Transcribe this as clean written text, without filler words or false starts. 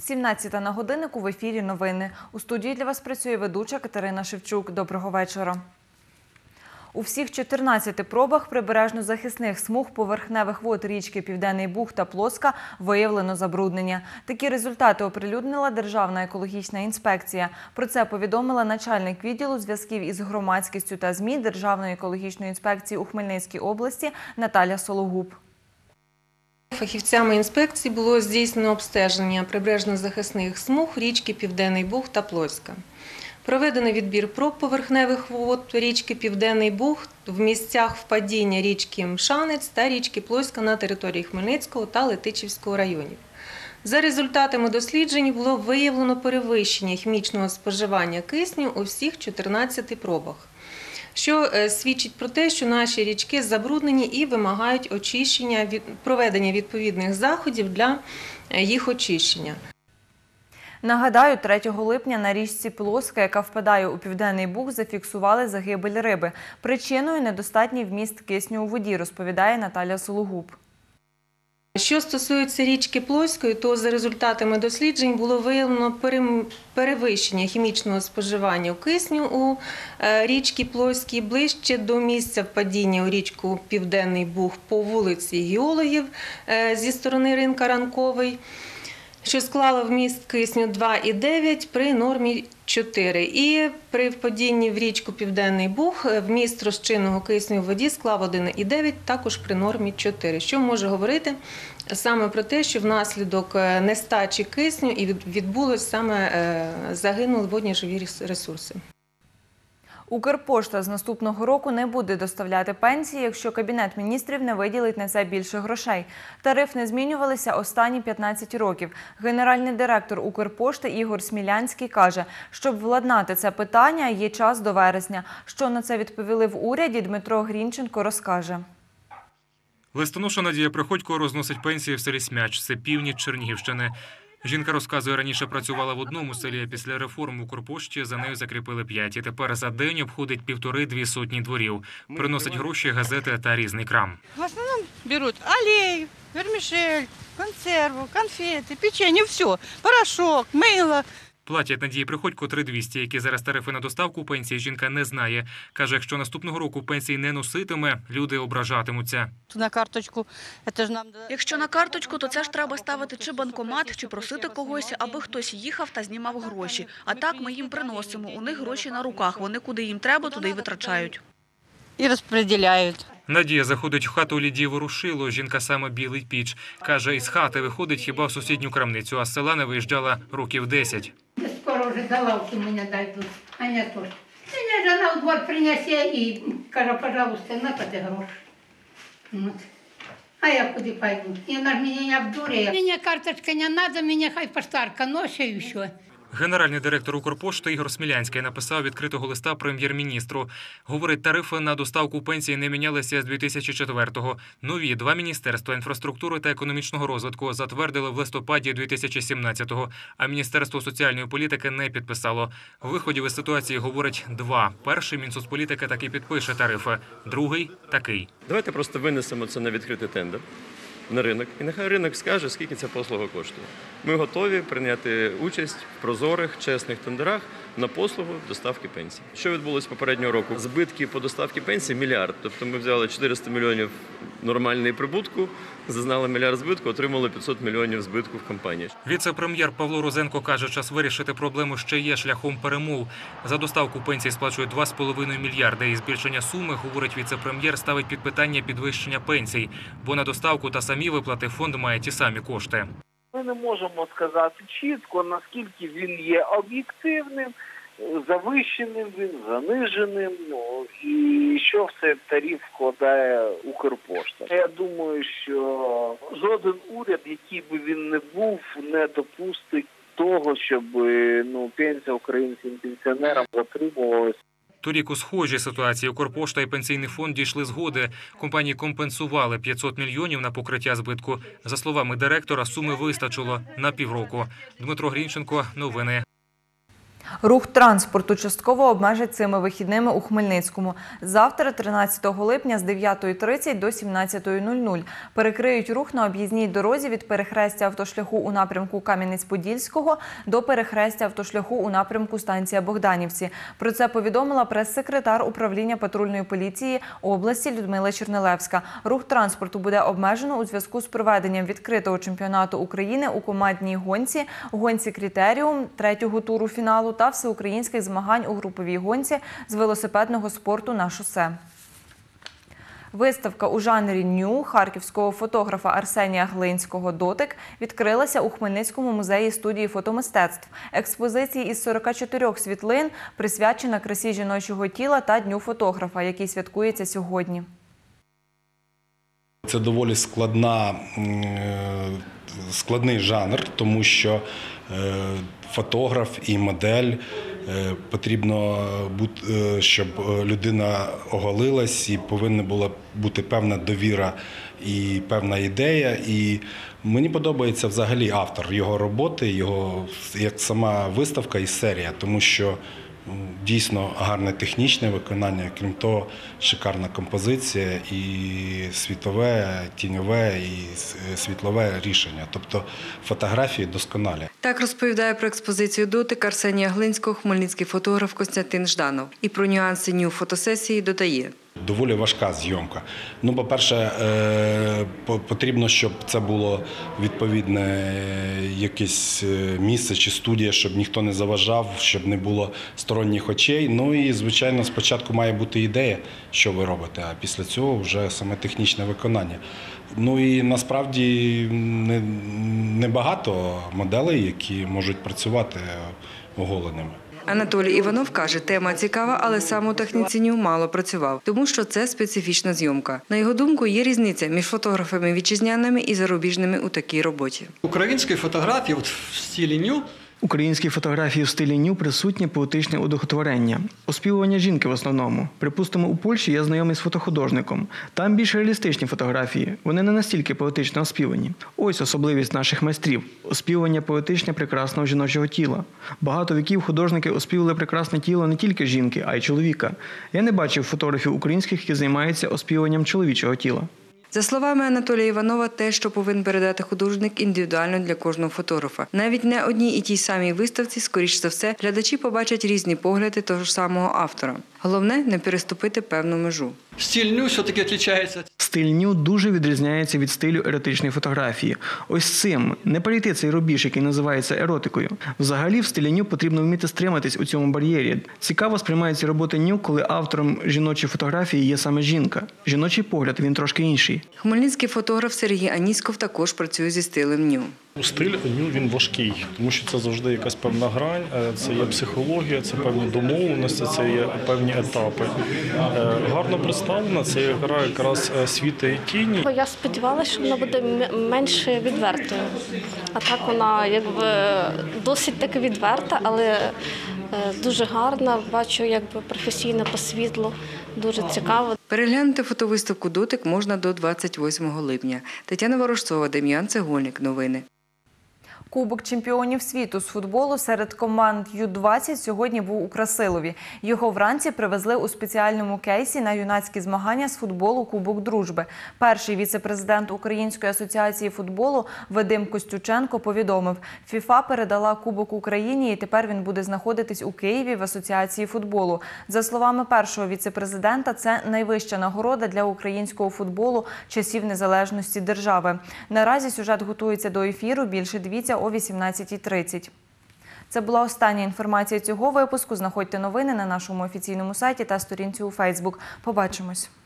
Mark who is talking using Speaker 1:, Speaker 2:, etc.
Speaker 1: 17 на годиннику, в ефірі новини. У студії для вас працює ведуча Катерина Шевчук. Доброго вечора. У всіх 14 пробах прибережно-захисних смуг поверхневих вод річки Південний Буг та Плоска виявлено забруднення. Такі результати оприлюднила Державна екологічна інспекція. Про це повідомила начальник відділу зв'язків із громадськістю та ЗМІ Державної екологічної інспекції у Хмельницькій області Наталя Сологуб.
Speaker 2: Фахівцями інспекції було здійснено обстеження прибережно-захисних смуг річки Південний Буг та Плоська. Проведений відбір проб поверхневих вод річки Південний Буг в місцях впадіння річки Мшанець та річки Плоська на території Хмельницького та Летичівського районів. За результатами досліджень було виявлено перевищення хімічного споживання кисню у всіх 14 пробах, що свідчить про те, що наші річки забруднені і вимагають очищення, проведення відповідних заходів для їх очищення.
Speaker 1: Нагадаю, 3 липня на річці Плоска, яка впадає у Південний Буг, зафіксували загибель риби. Причиною – недостатній вміст кисню у воді, розповідає Наталя Сологуб.
Speaker 2: Що стосується річки Плоської, то за результатами досліджень було виявлено перевищення хімічного споживання кисню у річці Плоській ближче до місця впадіння у річку Південний Буг по вулиці Геологів зі сторони ринка Ранковий, що склало вміст кисню 2,9 при нормі 4. І при впадінні в річку Південний Буг вміст розчинного кисню в воді склав 1,9, також при нормі 4. Що може говорити саме про те, що внаслідок нестачі кисню і відбулось саме загинули водні живі ресурси.
Speaker 1: Укрпошта з наступного року не буде доставляти пенсії, якщо Кабінет міністрів не виділить на це більше грошей. Тариф не змінювалися останні 15 років. Генеральний директор Укрпошти Ігор Смілянський каже, щоб владнати це питання, є час до вересня. Що на це відповіли в уряді, Дмитро Грінченко розкаже.
Speaker 3: Листоноша Надія Приходько розносить пенсії в селі Смяч, це північ Чернігівщини. Жінка розказує, раніше працювала в одному селі, а після реформ в Укрпошті за нею закріпили 5. І тепер за день обходить 1,5-2 сотні дворів. Приносить гроші, газети та різний крам.
Speaker 4: В основному беруть олій, вермішель, консерву, конфети, печення, все. Порошок, мило.
Speaker 3: Платять Надії Приходько 3200, які зараз тарифи на доставку пенсії жінка не знає. Каже, якщо наступного року пенсії не носитиме, люди ображатимуться.
Speaker 4: На карточку.
Speaker 5: Якщо на карточку, то це ж треба ставити чи банкомат, чи просити когось, аби хтось їхав та знімав гроші. А так ми їм приносимо. У них гроші на руках. Вони куди їм треба, туди й витрачають.
Speaker 4: І розподіляють.
Speaker 3: Надія заходить в хату Лідії Ворушило. Жінка саме білить піч. Каже, із хати виходить хіба в сусідню крамницю, а з села не виїжджала років 10.
Speaker 6: Скоро вже до лавки мене дойдуть, а не то. Мене жена у двор принесе і каже, пожалуйста, напади гроші. А я куди пойду? І вона ж мене не обдурює. Мені карточка не треба, мені хай поштарка носить і все.
Speaker 3: Генеральний директор Укрпошти Ігор Смілянський написав відкритого листа прем'єр-міністру. Говорить, тарифи на доставку пенсії не мінялися з 2004-го. Нові 2 міністерства – інфраструктури та економічного розвитку – затвердили в листопаді 2017-го, а Міністерство соціальної політики не підписало. Виходів із ситуації, говорить, 2. Перший – Мінсоцполітики таки підпише тарифи, другий – такий.
Speaker 7: Давайте просто винесемо це на відкритий тендер на ринок, і нехай ринок скаже, скільки ця послуга коштує. Ми готові прийняти участь в прозорих, чесних тендерах на послугу доставки пенсій. Що відбулося попереднього року? Збитки по доставці пенсій – 1 мільярд. Тобто ми взяли 400 мільйонів нормальної прибутку, зазнали 1 мільярд збитку, отримали 500 мільйонів збитку в компанії.
Speaker 3: Віце-прем'єр Павло Розенко каже, час вирішити проблему ще є шляхом перемов. За доставку пенсій сплачують 2,5 мільярди. І збільшення суми, говорить віце-прем'єр, ставить під питання підвищення пенсій. Бо на доставку та самі виплати фонд має ті самі кошти.
Speaker 8: Ми не можемо сказати чітко, наскільки він є об'єктивним, завищеним він, заниженим, і що в цей тариф вкладає Укрпошта. Я думаю, що жоден уряд, який би він не був, не допустить того, щоб пенсія українським пенсіонерам отримувалася.
Speaker 3: Торік у схожій ситуації Укрпошта і Пенсійний фонд дійшли згоди. Компанії компенсували 500 мільйонів на покриття збитку. За словами директора, суми вистачило на півроку. Дмитро Грінченко, новини.
Speaker 1: Рух транспорту частково обмежать цими вихідними у Хмельницькому. Завтра, 13 липня, з 9:30 до 17:00 перекриють рух на об'їзній дорозі від перехрестя автошляху у напрямку Кам'янець-Подільського до перехрестя автошляху у напрямку станція Богданівці. Про це повідомила прес-секретар управління патрульної поліції області Людмила Чернилевська. Рух транспорту буде обмежено у зв'язку з проведенням відкритого чемпіонату України у командній гонці «Критеріум» третього туру фіналу та всеукраїнських змагань у груповій гонці з велосипедного спорту на шосе. Виставка у жанрі «Ню» харківського фотографа Арсенія Глинського «Дотик» відкрилася у Хмельницькому музеї студії фотомистецтв. Експозиції із 44 світлин присвячена красі жіночого тіла та Дню фотографа, який святкується сьогодні.
Speaker 9: Це доволі складний жанр, тому що фотограф і модель потрібно, щоб людина оголилась, і повинна була бути певна довіра і певна ідея. І мені подобається взагалі автор, його роботи, його як сама виставка і серія, тому що дійсно гарне технічне виконання, крім того, шикарна композиція і світове, тіньове і світлове рішення. Тобто фотографії досконалі.
Speaker 10: Так розповідає про експозицію «Дотик» Арсенія Глинського хмельницький фотограф Костянтин Жданов. І про нюанси Ню фотосесії додає.
Speaker 9: Доволі важка зйомка. По-перше, потрібно, щоб це було відповідне якесь місце чи студія, щоб ніхто не заважав, щоб не було сторонніх очей. І, звичайно, спочатку має бути ідея, що ви робите, а після цього вже саме технічне виконання. І насправді небагато моделей, які можуть працювати оголеними.
Speaker 10: Анатолій Іванов каже, тема цікава, але сам у техніці Ню мало працював, тому що це специфічна зйомка. На його думку, є різниця між фотографами вітчизняними і зарубіжними у такій роботі.
Speaker 11: Українські фотографії в стилі Ню.
Speaker 12: Українські фотографії в стилі Ню присутнє поетичне одухотворення. Оспівування жінки в основному. Припустимо, у Польщі я знайомий з фотохудожником. Там більш реалістичні фотографії. Вони не настільки поетично оспівані. Ось особливість наших майстрів. Оспівування поетичне прекрасного жіночого тіла. Багато віків художники оспівали прекрасне тіло не тільки жінки, а й чоловіка. Я не бачив фотографів українських, які займаються оспіванням чоловічого тіла.
Speaker 10: За словами Анатолія Іванова, те, що повинен передати художник, індивідуально для кожного фотографа. Навіть на одній і тій самій виставці, скоріш за все, глядачі побачать різні погляди того ж самого автора. Головне – не переступити певну межу.
Speaker 11: Стиль Ню все-таки відрізняється.
Speaker 12: Стиль Ню дуже відрізняється від стилю еротичної фотографії. Ось цим не перейти цей рубіж, який називається еротикою. Взагалі, в стилі Ню потрібно вміти стриматись у цьому бар'єрі. Цікаво сприймаються роботи Ню, коли автором жіночої фотографії є саме жінка. Жіночий погляд, він трошки інший.
Speaker 10: Хмельницький фотограф Сергій Аніськов також працює зі стилем Ню.
Speaker 13: Стиль Ню, він важкий, тому що це завжди якась певна грань, це є психологія, це певні домовленості, це є певні етапи. Гарно представлена, це гра якраз світи і тіні.
Speaker 14: Я сподівалася, що вона буде менш відвертою, а так вона досить таки відверта, але дуже гарна, бачу професійно по світлу, дуже цікаво.
Speaker 10: Переглянути фотовиставку «Дотик» можна до 28 липня. Тетяна Ворожцова, Дем'ян Цегольник. Новини.
Speaker 1: Кубок чемпіонів світу з футболу серед команд Ю-20 сьогодні був у Красилові. Його вранці привезли у спеціальному кейсі на юнацькі змагання з футболу «Кубок дружби». Перший віце-президент Української асоціації футболу Вадим Костюченко повідомив, ФІФА передала Кубок Україні і тепер він буде знаходитись у Києві в асоціації футболу. За словами першого віце-президента, це найвища нагорода для українського футболу часів незалежності держави. Наразі сюжет готується до ефіру, більше дивіться о 18:30. Це була остання інформація цього випуску. Знаходьте новини на нашому офіційному сайті та сторінці у Фейсбук. Побачимось.